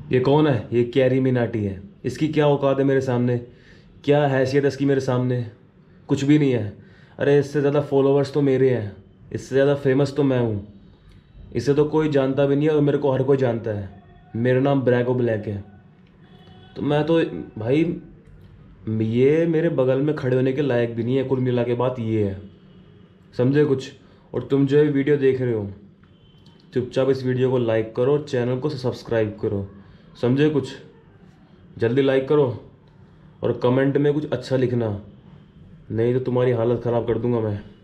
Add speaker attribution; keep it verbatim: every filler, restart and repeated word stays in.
Speaker 1: ये कौन है? ये कैरी मिनाटी है। इसकी क्या औकात है मेरे सामने? क्या हैसियत है इसकी मेरे सामने? कुछ भी नहीं है। अरे इससे ज़्यादा फॉलोअर्स तो मेरे हैं, इससे ज़्यादा फेमस तो मैं हूँ। इसे तो कोई जानता भी नहीं है और मेरे को हर कोई जानता है। मेरा नाम ब्रैको ब्लैक है। तो मैं तो भाई, ये मेरे बगल में खड़े होने के लायक भी नहीं है। कुल मिला के बात ये है, समझे कुछ? और तुम जो ये वीडियो देख रहे हो, चुपचाप इस वीडियो को लाइक करो और चैनल को सब्सक्राइब करो, समझे कुछ? जल्दी लाइक करो और कमेंट में कुछ अच्छा लिखना, नहीं तो तुम्हारी हालत ख़राब कर दूंगा मैं।